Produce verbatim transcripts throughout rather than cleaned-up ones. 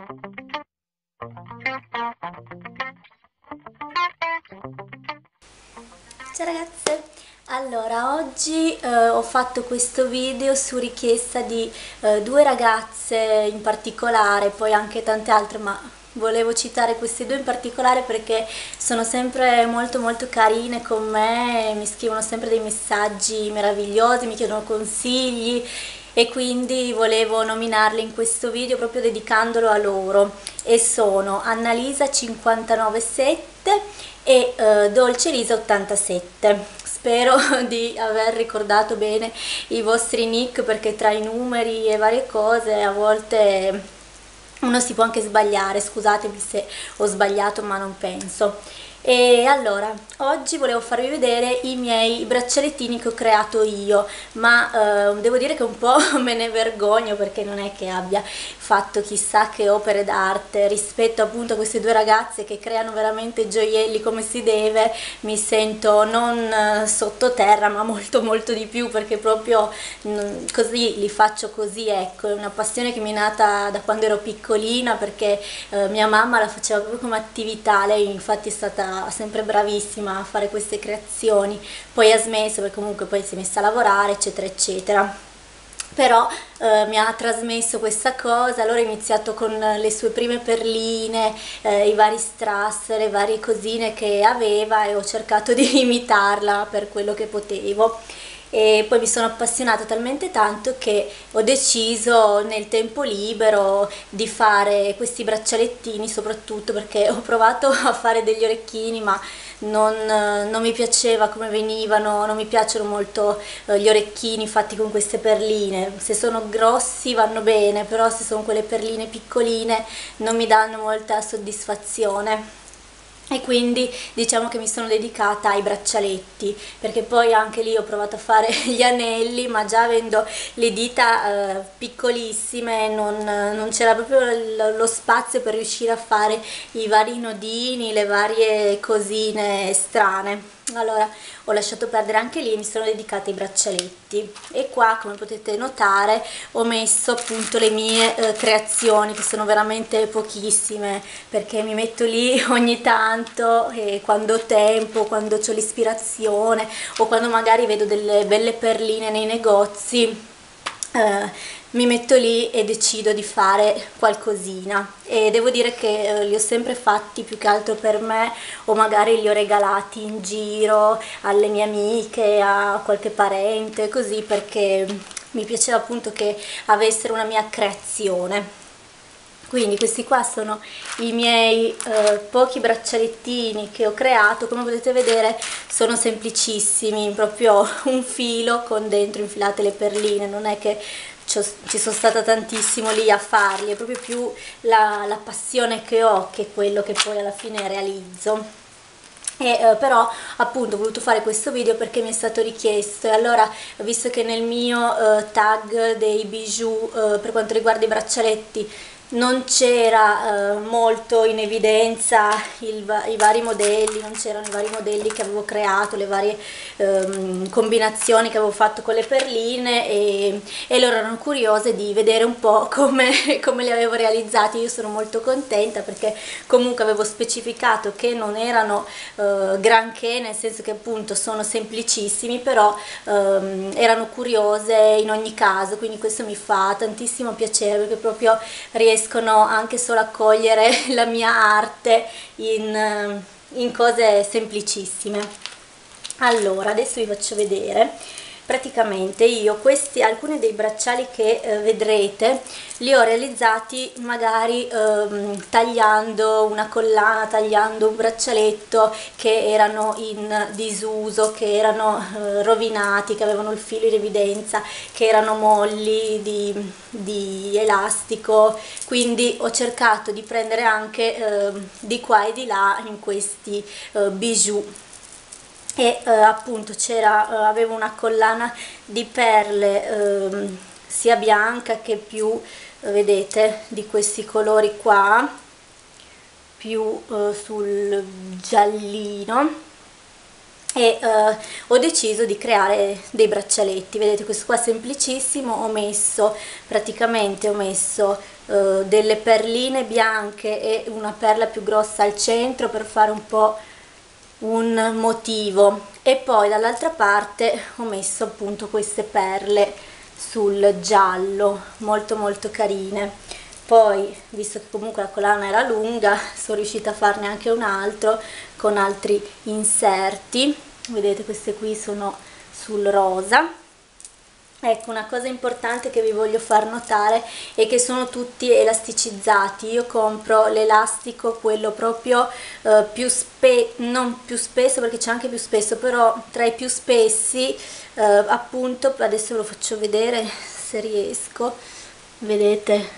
Ciao ragazze, allora oggi eh, ho fatto questo video su richiesta di eh, due ragazze in particolare, poi anche tante altre, ma volevo citare queste due in particolare perché sono sempre molto molto carine con me, mi scrivono sempre dei messaggi meravigliosi, mi chiedono consigli e quindi volevo nominarle in questo video proprio dedicandolo a loro, e sono Annalisa cinquantanovesette e eh, Dolce Lisa ottantasette. Spero di aver ricordato bene i vostri nick, perché tra i numeri e varie cose a volte uno si può anche sbagliare, scusatemi se ho sbagliato, ma non penso. E allora, oggi volevo farvi vedere i miei braccialettini che ho creato io, ma eh, devo dire che un po' me ne vergogno, perché non è che abbia fatto chissà che opere d'arte rispetto appunto a queste due ragazze che creano veramente gioielli come si deve. Mi sento non sottoterra, ma molto molto di più, perché proprio mh, così li faccio così, ecco, è una passione che mi è nata da quando ero piccolina, perché eh, mia mamma la faceva proprio come attività. Lei infatti è stata sempre bravissima a fare queste creazioni, poi ha smesso perché comunque poi si è messa a lavorare eccetera eccetera, però eh, mi ha trasmesso questa cosa. Allora ho iniziato con le sue prime perline, eh, i vari strass, le varie cosine che aveva, e ho cercato di imitarla per quello che potevo. E poi mi sono appassionata talmente tanto che ho deciso nel tempo libero di fare questi braccialettini, soprattutto perché ho provato a fare degli orecchini, ma non, non mi piaceva come venivano, non mi piacciono molto eh, gli orecchini fatti con queste perline. Se sono grossi vanno bene, però se sono quelle perline piccoline non mi danno molta soddisfazione. E quindi diciamo che mi sono dedicata ai braccialetti, perché poi anche lì ho provato a fare gli anelli, ma già avendo le dita eh, piccolissime non, non c'era proprio lo spazio per riuscire a fare i vari nodini, le varie cosine strane. Allora ho lasciato perdere anche lì e mi sono dedicata ai braccialetti. E qua, come potete notare, ho messo appunto le mie eh, creazioni, che sono veramente pochissime, perché mi metto lì ogni tanto, e quando ho tempo, quando ho l'ispirazione, o quando magari vedo delle belle perline nei negozi, eh, mi metto lì e decido di fare qualcosina. E devo dire che eh, li ho sempre fatti più che altro per me, o magari li ho regalati in giro alle mie amiche, a qualche parente, così, perché mi piaceva appunto che avessero una mia creazione. Quindi questi qua sono i miei eh, pochi braccialettini che ho creato. Come potete vedere sono semplicissimi, proprio un filo con dentro infilate le perline, non è che ci sono stata tantissimo lì a farli, è proprio più la, la passione che ho, che è quello che poi alla fine realizzo. E, eh, però appunto ho voluto fare questo video perché mi è stato richiesto, e allora, visto che nel mio eh, tag dei bijou eh, per quanto riguarda i braccialetti non c'era eh, molto in evidenza il, i vari modelli, non c'erano i vari modelli che avevo creato, le varie ehm, combinazioni che avevo fatto con le perline, e, e loro erano curiose di vedere un po' come, come li avevo realizzati. Io sono molto contenta perché comunque avevo specificato che non erano eh, granché, nel senso che appunto sono semplicissimi, però ehm, erano curiose in ogni caso, quindi questo mi fa tantissimo piacere, perché proprio riesco anche solo a cogliere la mia arte in, in cose semplicissime. Allora adesso vi faccio vedere. Praticamente io questi, alcuni dei bracciali che eh, vedrete, li ho realizzati magari ehm, tagliando una collana, tagliando un braccialetto che erano in disuso, che erano eh, rovinati, che avevano il filo in evidenza, che erano molli di, di elastico. Quindi ho cercato di prendere anche eh, di qua e di là in questi eh, bijou. E eh, appunto c'era, eh, avevo una collana di perle eh, sia bianca che più, eh, vedete, di questi colori qua, più eh, sul giallino, e eh, ho deciso di creare dei braccialetti. Vedete, questo qua semplicissimo, ho messo praticamente ho messo eh, delle perline bianche e una perla più grossa al centro per fare un po' un motivo, e poi dall'altra parte ho messo appunto queste perle sul giallo molto molto carine. Poi, visto che comunque la collana era lunga, sono riuscita a farne anche un altro con altri inserti. Vedete, queste qui sono sul rosa. Ecco, una cosa importante che vi voglio far notare è che sono tutti elasticizzati. Io compro l'elastico, quello proprio eh, più spesso, non più spesso perché c'è anche più spesso, però tra i più spessi, eh, appunto, adesso ve lo faccio vedere se riesco, vedete,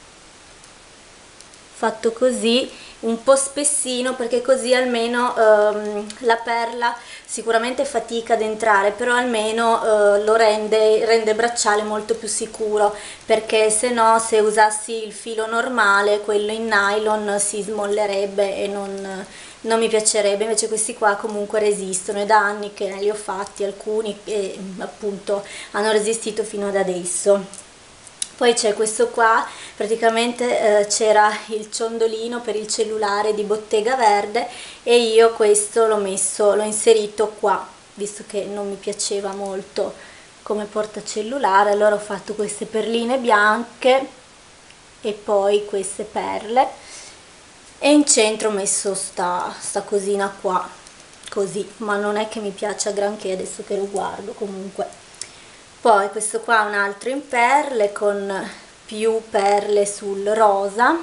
fatto così, un po' spessino, perché così almeno ehm, la perla sicuramente fatica ad entrare, però almeno eh, lo rende, rende il bracciale molto più sicuro, perché se no, se usassi il filo normale, quello in nylon, si smollerebbe e non, non mi piacerebbe. Invece questi qua comunque resistono, è da anni che li ho fatti alcuni e appunto hanno resistito fino ad adesso. Poi c'è questo qua, praticamente eh, c'era il ciondolino per il cellulare di Bottega Verde e io questo l'ho messo, l'ho inserito qua, visto che non mi piaceva molto come portacellulare. Allora ho fatto queste perline bianche e poi queste perle, e in centro ho messo sta, sta cosina qua, così, ma non è che mi piaccia granché adesso che lo guardo comunque. Poi questo qua è un altro in perle con più perle sul rosa,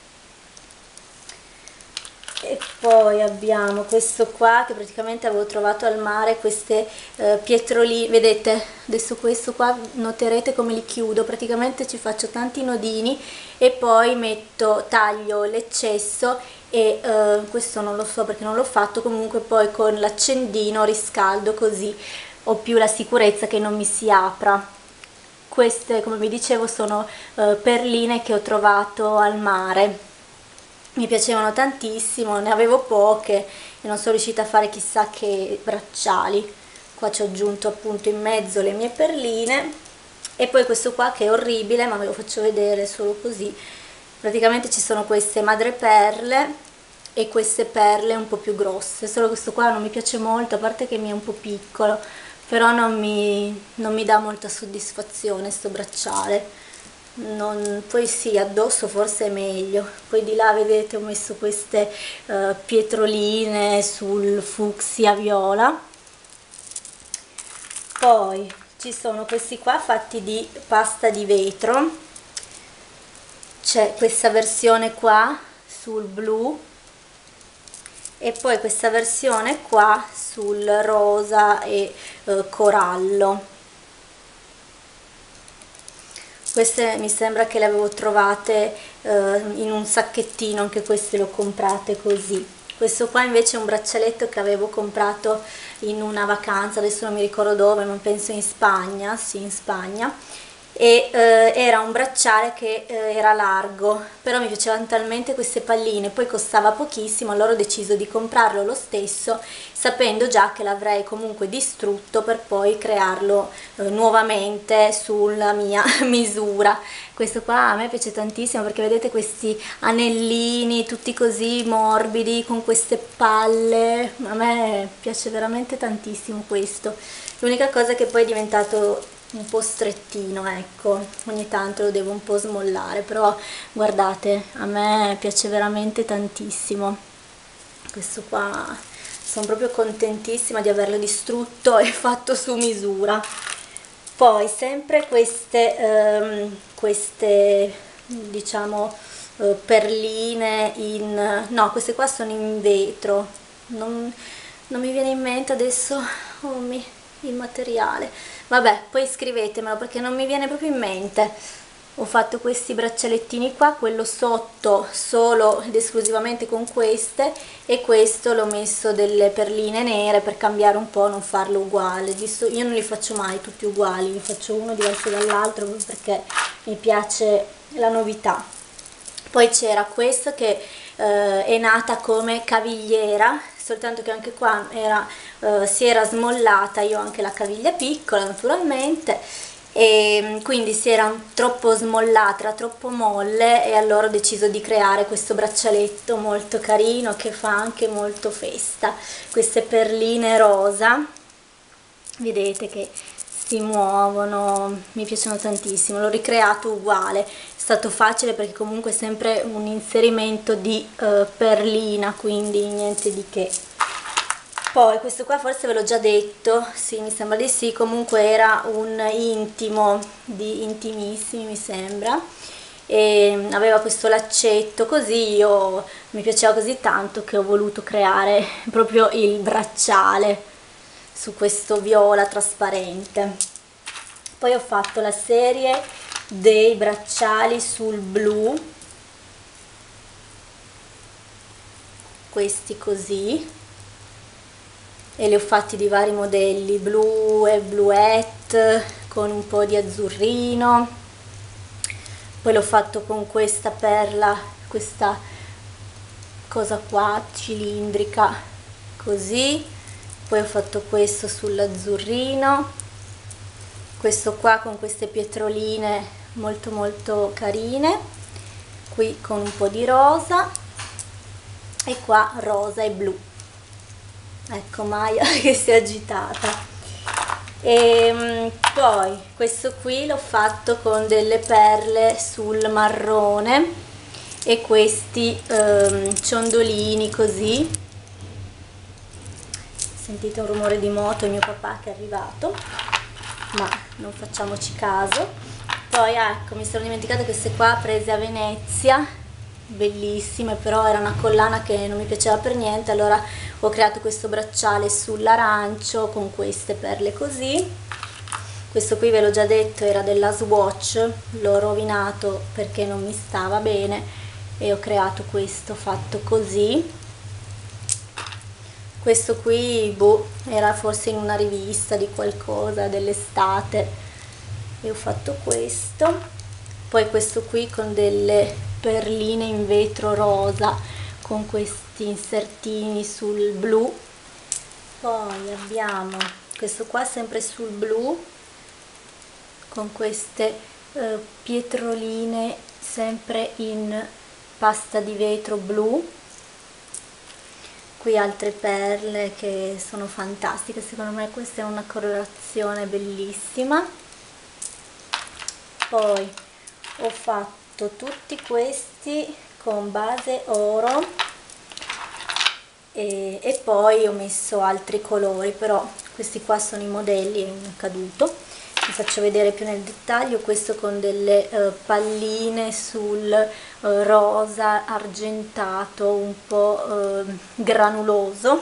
e poi abbiamo questo qua che praticamente avevo trovato al mare, queste eh, pietroline, vedete, adesso questo qua noterete come li chiudo, praticamente ci faccio tanti nodini e poi metto, taglio l'eccesso e eh, questo non lo so perché non l'ho fatto, comunque poi con l'accendino riscaldo, così ho più la sicurezza che non mi si apra. Queste, come vi dicevo, sono eh, perline che ho trovato al mare, mi piacevano tantissimo, ne avevo poche e non sono riuscita a fare chissà che bracciali. Qua ci ho aggiunto appunto in mezzo le mie perline, e poi questo qua che è orribile, ma ve lo faccio vedere solo così. Praticamente ci sono queste madreperle e queste perle un po' più grosse, solo questo qua non mi piace molto, a parte che mi è un po' piccolo, però non mi, non mi dà molta soddisfazione sto bracciale. Non, poi sì, addosso forse è meglio. Poi di là vedete ho messo queste uh, pietroline sul fucsia viola. Poi ci sono questi qua fatti di pasta di vetro, c'è questa versione qua sul blu e poi questa versione qua sul rosa e eh, corallo. Queste mi sembra che le avevo trovate eh, in un sacchettino, anche queste le ho comprate così. Questo qua invece è un braccialetto che avevo comprato in una vacanza, adesso non mi ricordo dove, ma penso in Spagna, sì, in Spagna. E eh, era un bracciale che eh, era largo, però mi piacevano talmente queste palline, poi costava pochissimo, allora ho deciso di comprarlo lo stesso, sapendo già che l'avrei comunque distrutto per poi crearlo eh, nuovamente sulla mia misura. Questo qua a me piace tantissimo perché vedete questi anellini tutti così morbidi con queste palle, a me piace veramente tantissimo questo. L'unica cosa è che poi è diventato un po' strettino, ecco, ogni tanto lo devo un po' smollare, però guardate, a me piace veramente tantissimo questo qua, sono proprio contentissima di averlo distrutto e fatto su misura. Poi sempre queste ehm, queste diciamo eh, perline in, no, queste qua sono in vetro, non, non mi viene in mente adesso oh, mi, il materiale. Vabbè, poi scrivetemelo perché non mi viene proprio in mente. Ho fatto questi braccialettini qua, quello sotto solo ed esclusivamente con queste, e questo l'ho messo delle perline nere per cambiare un po', non farlo uguale. Visto, io non li faccio mai tutti uguali, ne faccio uno diverso dall'altro perché mi piace la novità. Poi c'era questo che eh, è nata come cavigliera, soltanto che anche qua era, eh, si era smollata, io ho anche la caviglia piccola naturalmente, e quindi si era troppo smollata, era troppo molle, e allora ho deciso di creare questo braccialetto molto carino che fa anche molto festa. Queste perline rosa, vedete che si muovono, mi piacciono tantissimo. L'ho ricreato uguale, è stato facile perché comunque è sempre un inserimento di uh, perlina, quindi niente di che. Poi questo qua forse ve l'ho già detto, sì, mi sembra di sì, comunque era un intimo di Intimissimi, mi sembra, e aveva questo laccetto, così io mi piaceva così tanto che ho voluto creare proprio il bracciale su questo viola trasparente. Poi ho fatto la serie dei bracciali sul blu, questi così, e li ho fatti di vari modelli, blu e bluette con un po' di azzurrino. Poi l'ho fatto con questa perla, questa cosa qua cilindrica così. Poi ho fatto questo sull'azzurrino, questo qua con queste pietroline molto molto carine, qui con un po' di rosa, e qua rosa e blu. Ecco Maya che si è agitata. E poi questo qui l'ho fatto con delle perle sul marrone e questi ehm, ciondolini così. Sentite un rumore di moto, il mio papà che è arrivato, ma non facciamoci caso. Poi ecco, mi sono dimenticata queste qua prese a Venezia, bellissime, però era una collana che non mi piaceva per niente, allora ho creato questo bracciale sull'arancio con queste perle così. Questo qui ve l'ho già detto, era della Swatch, l'ho rovinato perché non mi stava bene e ho creato questo fatto così. Questo qui boh, era forse in una rivista di qualcosa dell'estate e ho fatto questo. Poi questo qui con delle perline in vetro rosa con questi insertini sul blu. Poi abbiamo questo qua sempre sul blu con queste eh, pietroline sempre in pasta di vetro blu. Qui altre perle che sono fantastiche, secondo me questa è una colorazione bellissima. Poi ho fatto tutti questi con base oro e, e poi ho messo altri colori, però questi qua sono i modelli e uno è caduto. Vi faccio vedere più nel dettaglio. Questo con delle uh, palline sul uh, rosa argentato un po' uh, granuloso.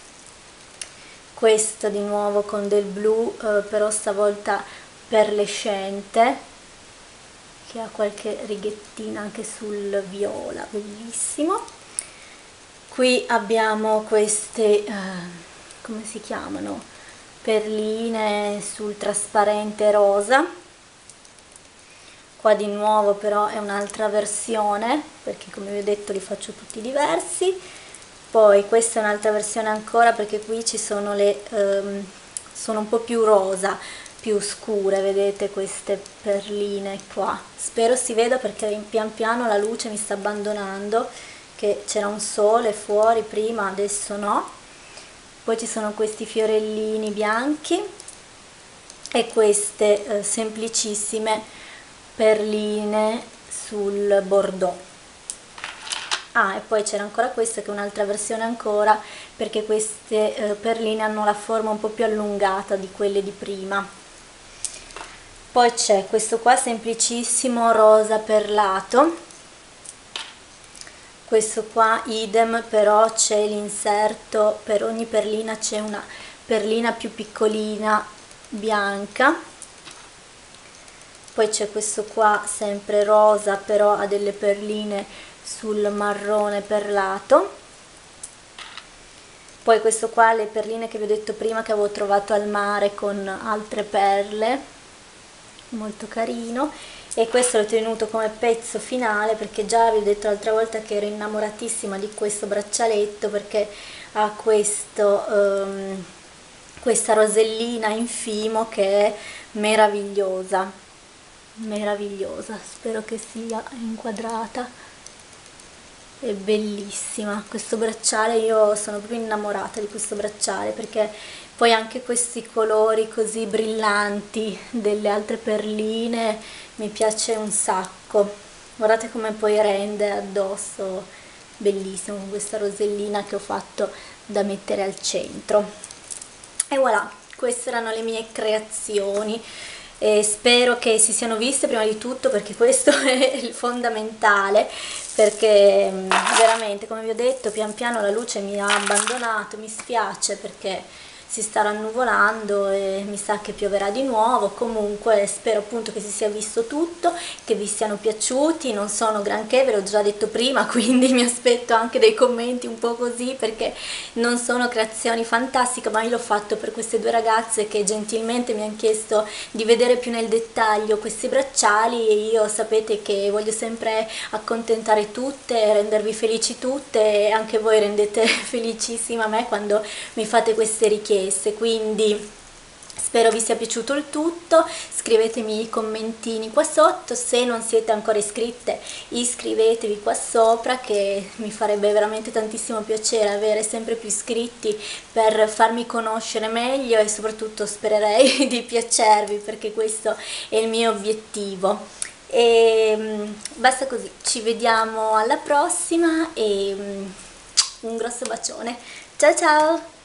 Questo di nuovo con del blu uh, però stavolta perlescente, che ha qualche righettina anche sul viola, bellissimo. Qui abbiamo queste uh, come si chiamano? Perline sul trasparente rosa. Qua di nuovo però è un'altra versione, perché come vi ho detto li faccio tutti diversi. Poi questa è un'altra versione ancora, perché qui ci sono le um, sono un po' più rosa, più scure, vedete queste perline qua. Spero si veda perché pian piano la luce mi sta abbandonando, che c'era un sole fuori prima, adesso no. Poi ci sono questi fiorellini bianchi e queste eh, semplicissime perline sul bordeaux. Ah, e poi c'era ancora questa che è un'altra versione ancora, perché queste eh, perline hanno la forma un po' più allungata di quelle di prima. Poi c'è questo qua semplicissimo rosa perlato. Questo qua idem, però c'è l'inserto, per ogni perlina c'è una perlina più piccolina bianca. Poi c'è questo qua sempre rosa, però ha delle perline sul marrone perlato. Poi questo qua, le perline che vi ho detto prima che avevo trovato al mare con altre perle, molto carino. E questo l'ho tenuto come pezzo finale, perché già vi ho detto l'altra volta che ero innamoratissima di questo braccialetto, perché ha questo um, questa rosellina in fimo che è meravigliosa, meravigliosa, spero che sia inquadrata, è bellissima. Questo bracciale, io sono proprio innamorata di questo bracciale, perché poi anche questi colori così brillanti delle altre perline mi piace un sacco. Guardate come poi rende addosso, bellissimo, con questa rosellina che ho fatto da mettere al centro. E voilà, queste erano le mie creazioni. E spero che si siano viste prima di tutto, perché questo è il fondamentale, perché veramente, come vi ho detto, pian piano la luce mi ha abbandonato, mi spiace perché si sta rannuvolando e mi sa che pioverà di nuovo. Comunque spero appunto che si sia visto tutto, che vi siano piaciuti. Non sono granché, ve l'ho già detto prima, quindi mi aspetto anche dei commenti un po' così, perché non sono creazioni fantastiche, ma io l'ho fatto per queste due ragazze che gentilmente mi hanno chiesto di vedere più nel dettaglio questi bracciali, e io sapete che voglio sempre accontentare tutte, rendervi felici tutte, e anche voi rendete felicissima me quando mi fate queste richieste. Quindi spero vi sia piaciuto il tutto, scrivetemi i commentini qua sotto, se non siete ancora iscritte iscrivetevi qua sopra, che mi farebbe veramente tantissimo piacere avere sempre più iscritti per farmi conoscere meglio, e soprattutto spererei di piacervi, perché questo è il mio obiettivo. E basta così, ci vediamo alla prossima e un grosso bacione, ciao ciao!